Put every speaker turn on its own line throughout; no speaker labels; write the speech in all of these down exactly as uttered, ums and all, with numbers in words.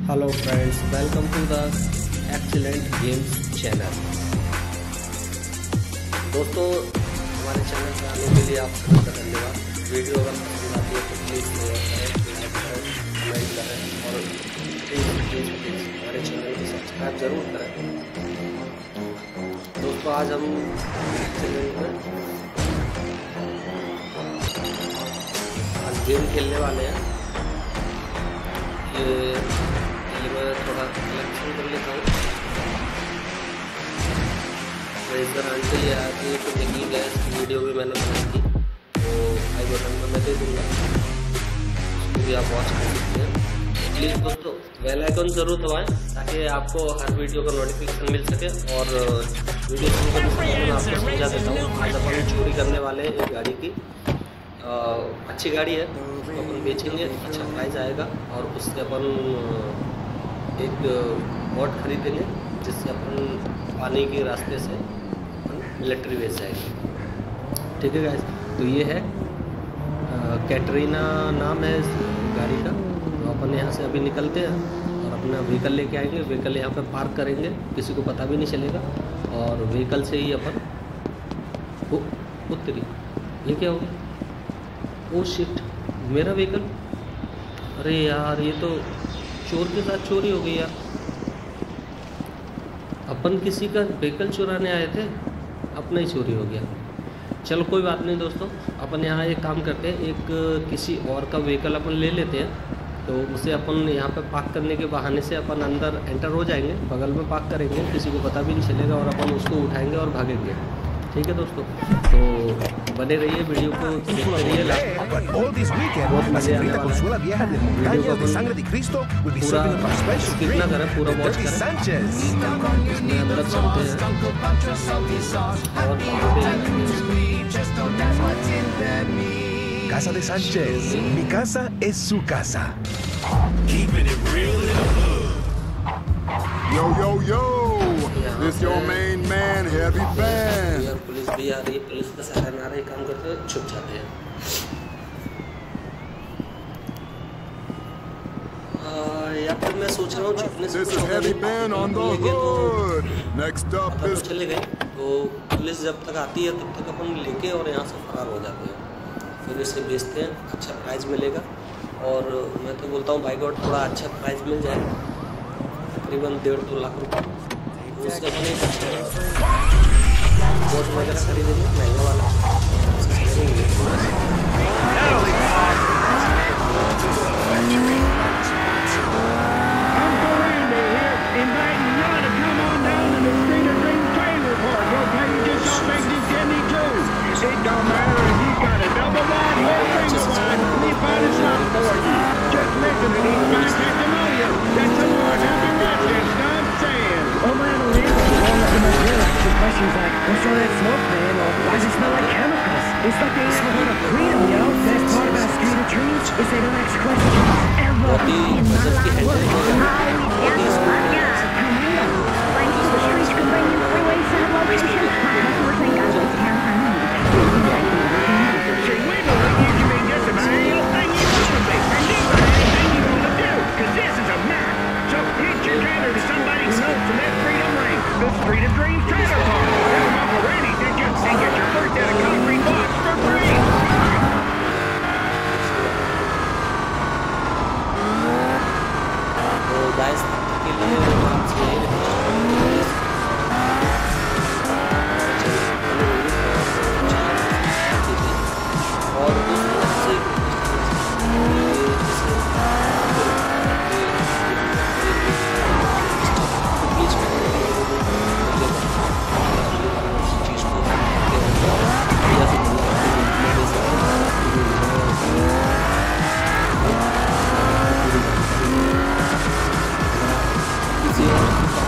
Hello friends, welcome to the excellent games channel. दोस्तों, हमारे channel पर आने के लिए आप सभी का धन्यवाद। वीडियो अगर पसंद आती है तो प्लीज़ शेयर करें, लाइक करें, कमेंट करें और प्लीज़ प्लीज़ प्लीज़ हमारे चैनल को सब्सक्राइब जरूर करें। दोस्तों, आज हम चैनल पर आज गेम खेलने वाले हैं। ये ये मैं थोड़ा कलेक्शन कर लेता हूँ। रेजर आंटी आया थी तो देखी गया, इसकी वीडियो भी मैंने बनाई थी, तो आई बटन पर मैं दे दूँगा, उसको भी आप वॉच कर सकते हैं। प्लीज़ दोस्तों बेल आइकन ज़रूर दबाएं ताकि आपको हर वीडियो का नोटिफिकेशन मिल सके। और वीडियो शुरू करने से पहले मैं आपको समझा देता हूँ। आज अपन चोरी करने वाले हैं एक गाड़ी की। आ, अच्छी गाड़ी है, उसको अपन बेचेंगे, अच्छा प्राइस आएगा और उससे अपन एक बोट खरीदेंगे जिससे अपन पानी के रास्ते से मिलिट्री बेच जाएंगे। ठीक है गाइस, तो ये है कैटरीना नाम है इस गाड़ी का। तो अपन यहाँ से अभी निकलते हैं और अपना व्हीकल लेके आएंगे। व्हीकल यहाँ पे पार्क करेंगे, किसी को पता भी नहीं चलेगा और व्हीकल से ही अपन वो उतरी। ये क्या हो गया? ओ शिट, मेरा व्हीकल! अरे यार, ये तो चोर के साथ चोरी हो गई यार। अपन किसी का व्हीकल चुराने आए थे, अपना ही चोरी हो गया। चलो कोई बात नहीं दोस्तों, अपन यहाँ एक काम करते हैं, एक किसी और का व्हीकल अपन ले लेते हैं। तो उसे अपन यहाँ पे पार्क करने के बहाने से अपन अंदर एंटर हो जाएंगे, बगल में पार्क करेंगे, किसी को पता भी नहीं चलेगा और अपन उसको उठाएंगे और भागेंगे। ठीक है दोस्तों, तो बने रहिए, वीडियो को देखते रहिए लास्ट। बहुत मजे आने वाला है। वीडियो को पूरा स्किप ना करें, पूरा वॉच करें। इसमें अंदर चलते हैं
Casa de Sánchez, mi casa es su casa.
Keeping it real in the hood.
Yo, yo, yo! This your main man, Heavy Band.
यार पुलिस भी आ रही है, पुलिस का सायरन आ रहा है, काम करते हुए छुप जाते हैं। या फिर मैं सोच रहा हूँ छुपने से
This is Heavy Band on the hood. Next up
upon
is
तो चले गए, तो पुलिस जब तक आती है तब तक अपन लेके और यहाँ से फरार हो जाते हैं। फिर इसे बेचते हैं, अच्छा प्राइस मिलेगा। और मैं तो बोलता हूँ भाई गॉड थोड़ा अच्छा प्राइस मिल जाए, तकरीबन डेढ़ दो लाख रुपये। उससे अपन एक बोट वगैरह खरीदेंगे, महंगा वाला।
Questions like, what's all that smoke, man? Or why does it smell like chemicals? It's like they ever heard of freedom, yo. Best part about skater dreams is they don't ask questions. Ever in my life was Finding the streets could bring you freeways and location. My customers think I was down on me.
See, we believe you mean just about anything you want to be, and do anything you want to do, because this is a map. So hitch your gator to somebody who knows from that freedom ring, the Street of Dreams trailer park. They'll offer anything you and get your first set of concrete blocks for free.
तो guys के लिए आपसे यही request और दूसरी आपसे किसी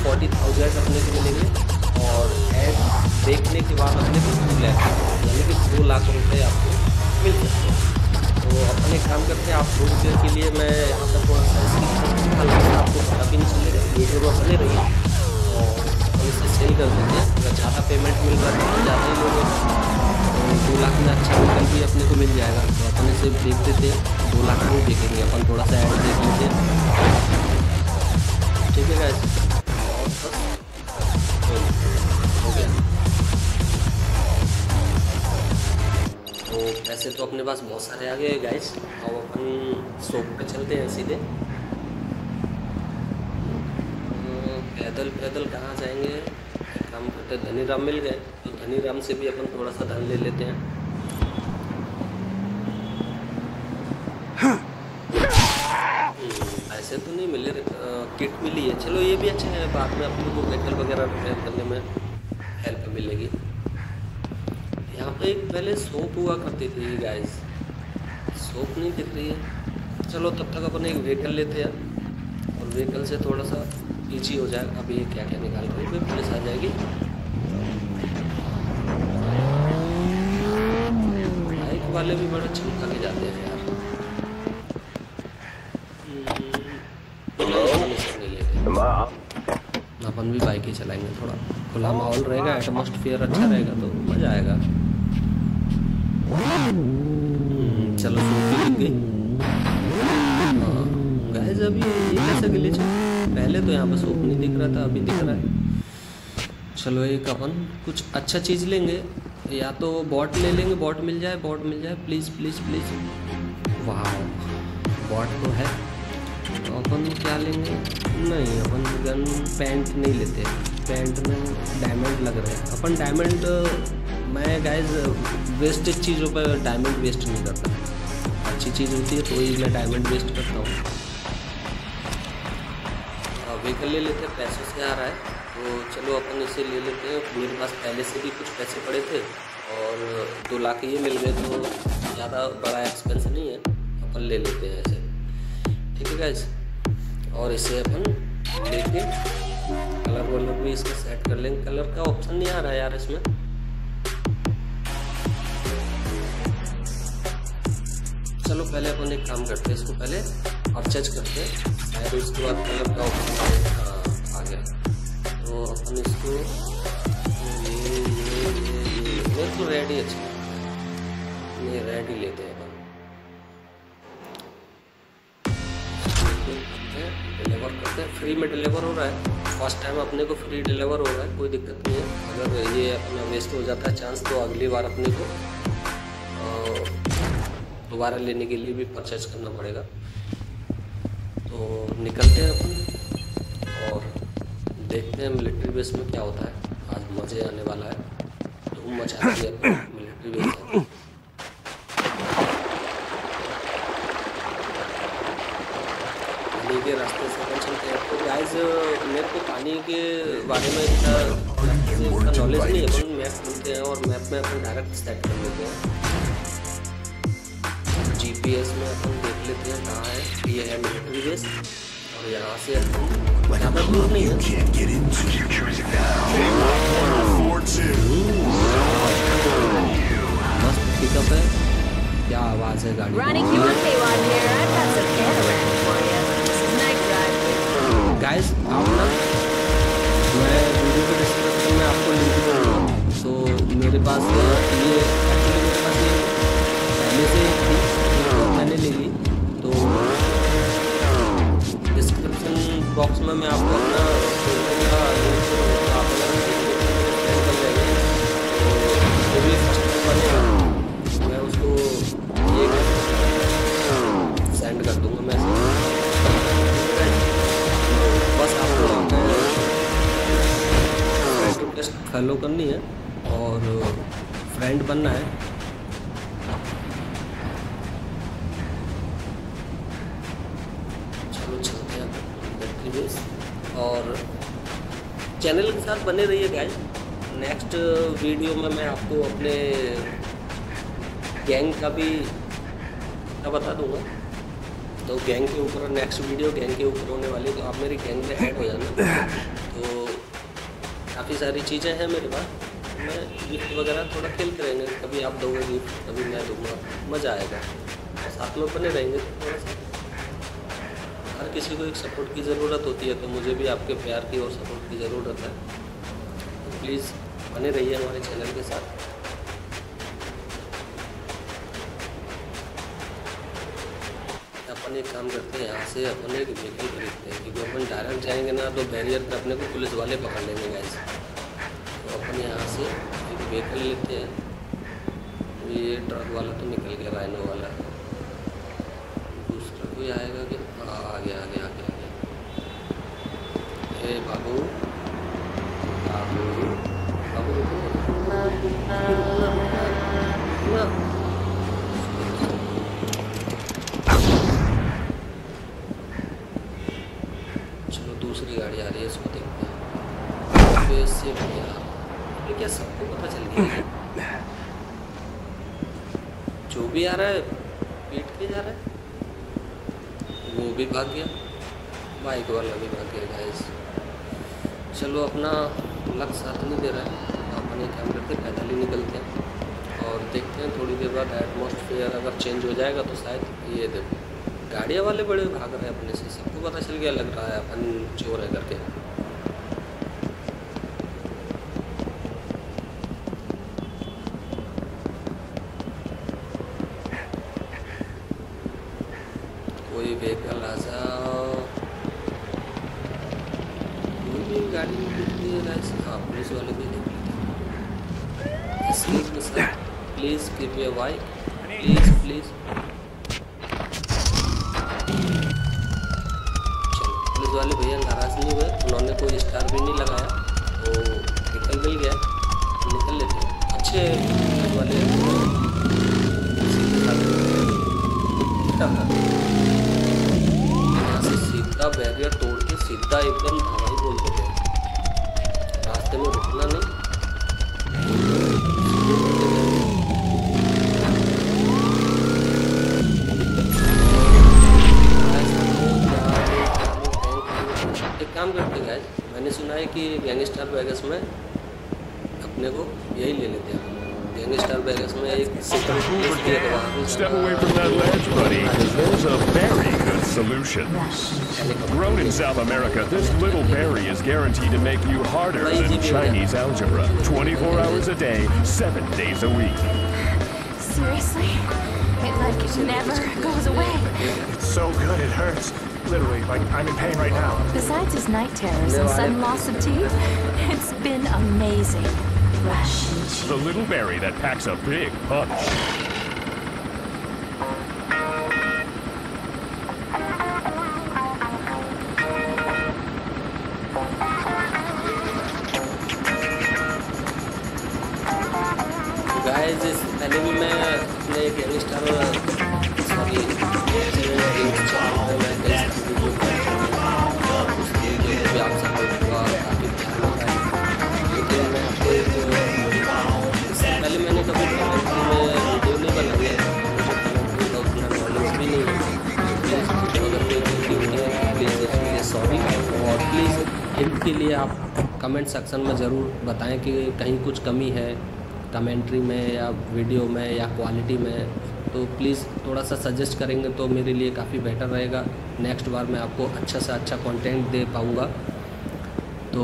forty thousand अपने को मिलेंगे और एड देखने के बाद अपने को टू लाख यानी कि दो लाख रुपए आपको मिल सकते हैं। तो अपन एक काम करते हैं, आप दो रुपये के लिए मैं यहाँ पर थोड़ा सा इसकी हालांकि आपको पता भी नहीं चलेगा, वीडियो में बने रही और हम इसे सेल कर देते हैं। अगर ज़्यादा पेमेंट मिल रहा है तो ज़्यादा ही लोग तो दो लाख में अच्छा निकल भी अपने को मिल जाएगा। तो अपन इसे देख देते हैं, दो लाख में देखेंगे अपन, थोड़ा सा ऐड देख लेते हैं। ठीक है गाइस, और बस हो गया। तो पैसे तो अपने पास बहुत सारे आ गए गाइस। अब अपन शॉप पे चलते हैं सीधे। पैदल पैदल कहाँ जाएंगे, एक काम करते हैं, धनीराम मिल गए तो धनीराम से भी अपन थोड़ा सा धन ले लेते हैं। ऐसे तो नहीं मिले, किट मिली है, चलो ये भी अच्छा है, बाद में अपने को व्हीकल वगैरह रिपेयर करने में हेल्प मिलेगी। यहाँ पे एक पहले शॉप हुआ करती थी गाइस, शॉप नहीं दिख रही है। चलो तब तक अपन एक व्हीकल लेते हैं और व्हीकल से थोड़ा सा ईजी हो जाएगा। अभी ये क्या क्या निकाल रही है, पुलिस आ जाएगी। बाइक वाले भी बड़ा चमका के जाते हैं यार। अपन भी बाइक ही चलाएंगे, थोड़ा खुला माहौल रहेगा, एटमॉस्फेयर अच्छा रहेगा तो मज़ा आएगा। चलो सूफी दिख गई गाइस। अभी ये कैसे ग्लिच है, पहले तो यहाँ पर सूप नहीं दिख रहा था, अभी दिख रहा है। चलो एक अपन कुछ अच्छा चीज़ लेंगे, या तो बॉट ले लेंगे, बॉट मिल जाए, बॉट मिल जाए प्लीज़ प्लीज़ प्लीज़। वाह बॉट तो है, तो अपन क्या लेंगे, नहीं अपन गन पैंट नहीं लेते, पैंट में डायमंड लग रहे हैं। अपन डायमंड, मैं गाइस वेस्टेज चीज़ों पर डायमंड वेस्ट नहीं करता, अच्छी चीज़ होती है तो ही मैं डायमंड वेस्ट करता हूँ। व्हीकल ले लेते हैं, पैसों से आ रहा है तो चलो अपन इसे ले लेते हैं। मेरे पास पहले से भी कुछ पैसे पड़े थे और दो लाख ये मिल गए तो ज़्यादा बड़ा एक्सपेंस नहीं है, अपन ले लेते हैं ऐसे। ठीक है गाइस, और इसे अपन लेके कलर वलर भी इसका सेट कर लेंगे। कलर का ऑप्शन नहीं आ रहा है यार इसमें। चलो पहले अपन एक काम करते हैं, इसको पहले परचेज करते हैं, शायद उसके बाद कलर का ऑप्शन आ गया तो अपन इसको ये ये ये मेरे को रेड ही अच्छा, ये रेड ही लेते हैं अपन। डिलीवर करते हैं, फ्री में डिलीवर हो रहा है, फर्स्ट टाइम अपने को फ्री डिलीवर हो रहा है, कोई दिक्कत नहीं है। अगर ये अपना वेस्ट हो जाता है चांस तो अगली बार अपने को दोबारा लेने के लिए भी परचेज करना पड़ेगा। तो निकलते हैं अपन और देखते हैं मिलिट्री बेस में क्या होता है। आज मज़े आने वाला है, धूम मचा दी है मिलिट्री बेस है। पानी के रास्ते से अपन चलते हैं। तो गाइस मेरे को पानी के बारे में इतना इतना नॉलेज नहीं है, अपन मैप ढूंढते हैं और मैप में अपन डायरेक्ट सेट कर लेते हैं। जीपीएस में अपन देख लेते हैं कहाँ है, ये है मिलिट्री बेस और यहाँ से अपन ज़्यादा दूर नहीं है। मस्त पिकअप है, क्या आवाज़ है गाड़ी गाइस। आप ना मैं वीडियो के डिस्क्रिप्शन में आपको लिंक दूँगा, तो मेरे पास ये एक्चुअली मेरे पास ये पहले से थी तो मैंने ले ली, तो डिस्क्रिप्शन बॉक्स में मैं आपको अपना आप कर जाएंगे तो भी फर्स्ट बनेगा, मैं उसको ये सेंड कर दूँगा मैसेज। बस आपको फ्रेंड रिक्वेस्ट फॉलो करनी है और फ्रेंड बनना है। चलो चलते हैं बैटरी बेस और चैनल के साथ बने रहिए गाइस। नेक्स्ट वीडियो में मैं आपको अपने गैंग का भी बता दूंगा, तो गैंग के ऊपर नेक्स्ट वीडियो गैंग के ऊपर होने वाली, तो आप मेरी गैंग में ऐड हो जाना। तो तो काफ़ी सारी चीज़ें हैं मेरे पास, मैं गिफ्ट वगैरह थोड़ा खेलते रहेंगे, कभी आप दोगे गिफ्ट, कभी मैं दूंगा, मज़ा आएगा। साथ में बने रहेंगे तो थोड़ा सा, हर किसी को एक सपोर्ट की ज़रूरत होती है, तो मुझे भी आपके प्यार की और सपोर्ट की ज़रूरत है। तो प्लीज़ बने रहिए हमारे चैनल के साथ। अपन एक काम करते हैं, यहाँ से अपन एक व्हीकल खरीदते हैं, क्योंकि अपन डायरेक्ट जाएंगे ना तो बैरियर पर अपने को पुलिस वाले पकड़ लेंगे गाइस। तो अपन यहाँ से एक व्हीकल लेते हैं। ये ट्रक वाला तो निकल गया, राइनो वाला। दूसरा कोई आएगा कि हाँ आ गया आ गया आ गया आ गया। ए बाबू बाबू बाबू रुको ना। चलो दूसरी गाड़ी आ रही है, इसको देखते हैं। वैसे भैया ये क्या सबको पता चल गया? जो भी आ रहा है पीट के जा रहा है, वो भी भाग गया, बाइक वाला भी भाग गया गाइस। चलो अपना लक साथ नहीं दे रहा है, तो अपन एक काम करते पैदल ही निकलते हैं और देखते हैं थोड़ी देर बाद एटमॉस्फेयर अगर चेंज हो जाएगा तो शायद ये देखो गाड़ियाँ वाले बड़े भाग रहे हैं अपने से, सबको पता चल गया लग रहा है अपन चोर है करके। कोई व्हीकल आ जाओ, कोई भी गाड़ी में दिखती है गाइस। हाँ पुलिस वाले भी दिख रहे थे। Please give me a bike, please please. Police वाले भैया नाराज़ नहीं हुए, उन्होंने कोई स्टार भी नहीं लगाया, तो निकल मिल गया, निकल लेते हैं। अच्छे पुलिस वाले यहाँ से सीधा बैरियर तोड़ के सीधा एकदम हवाई बोल देते हैं, रास्ते में रुकना नहीं। एक काम करते हैं गाइस, मैंने सुना है कि गैंगस्टर वेगस में अपने को यही ले लेते हैं। गैंगस्टर वेगस में एक
Step away from that ledge, buddy, because there's a very good solution. Grown in South America, this little berry is guaranteed to make you harder than Chinese algebra. twenty-four hours a day, seven days a week.
Seriously? It like it never goes away.
It's so good it hurts. Literally, like I'm in pain right now.
Besides his night terrors and sudden loss of teeth, it's been amazing. Rush.
The little berry that packs a big punch.
Guys इस पहले भी मैं अपने gangster sorry channel में मैं कई सारी video और उसके वीडियो भी आप सपोर्ट हुआ काफ़ी ध्यान होता है। लेकिन मैं आपको एक इससे पहले मैंने कभी कमेंट्री में वीडियो नहीं बनाई है, मुझे कमेंट्री का उतना नॉलेज भी नहीं है। प्लीज़ अगर कोई गलती हुई है प्लीज़ उसके लिए सॉरी, और प्लीज़ हिंट के लिए आप कमेंट सेक्शन में ज़रूर बताएं कि कहीं कुछ कमी है कमेंट्री में या वीडियो में या क्वालिटी में, तो प्लीज़ थोड़ा सा सजेस्ट करेंगे तो मेरे लिए काफ़ी बेटर रहेगा। नेक्स्ट बार मैं आपको अच्छा से अच्छा कंटेंट दे पाऊँगा। तो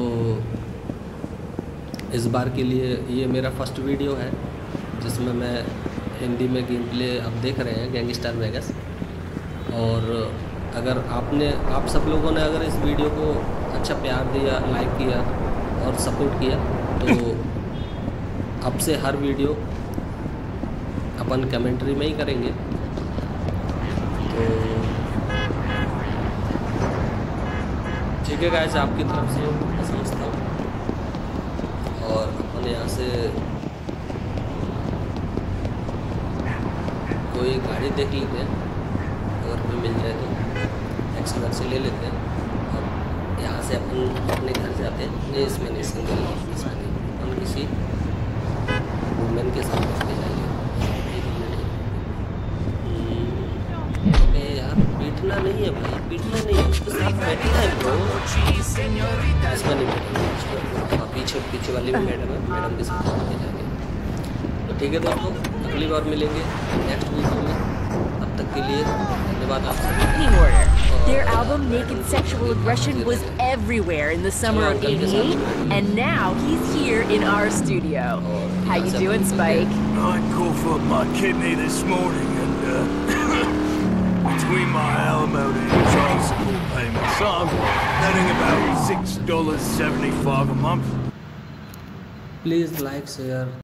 इस बार के लिए ये मेरा फर्स्ट वीडियो है जिसमें मैं हिंदी में गेम प्ले अब देख रहे हैं गैंगस्टर वेगस। और अगर आपने आप सब लोगों ने अगर इस वीडियो को अच्छा प्यार दिया, लाइक किया और सपोर्ट किया, तो अब से हर वीडियो अपन कमेंट्री में ही करेंगे। तो ठीक है गाइस, आपकी तरफ से मैं समझता हूँ। और अपन यहाँ से कोई गाड़ी देख लेते हैं, अगर कोई मिल जाए तो एक्स घर से ले लेते हैं। और यहाँ से अपन अपने घर जाते हैं। नहीं इसमें नहीं, सिंगल इसमें नहीं, अपन किसी वुमेन के साथ बैठ के जाएंगे। अबे यार पीटना नहीं है भाई, पीटना नहीं है, उसके साथ बैठना है। तो इसमें नहीं मिलेंगे, पीछे पीछे वाली भी मैडम है, मैडम के साथ लेके जाएंगे। तो ठीक है दोस्तों, अगली बार मिलेंगे नेक्स्ट वीडियो में, तब तक के लिए धन्यवाद आप सभी।
Their album Naked Sexual Aggression was everywhere in the summer of eighty-eight, and now he's here in our studio. How you doing, Spike?
I coughed up my kidney this morning, and uh, between my alimony and child support payments, I'm netting about six dollars seventy-five a month.
Please like, share.